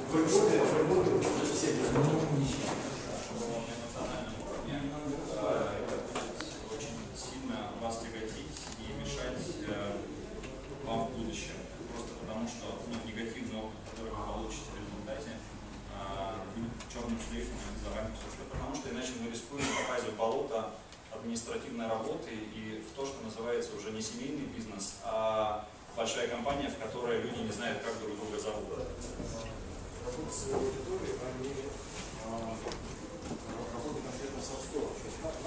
Работы уже все очень сильно вас тяготить и мешать вам в будущем. Просто потому что негативный опыт, который вы получите в результате, будет черным шлейфом за вами все. Потому что иначе мы рискуем попасть в болото административной работы и в то, что называется уже не семейный бизнес, а большая компания, в которой люди не знают, как друг друга зовут. Работа с своей аудиторией, а не работа конкретно со столом.